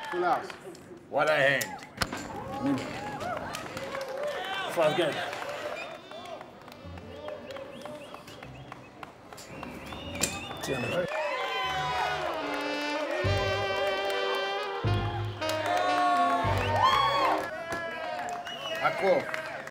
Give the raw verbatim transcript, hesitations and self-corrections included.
Full house. What a hand. Mimi. First game. Tiene. Ako.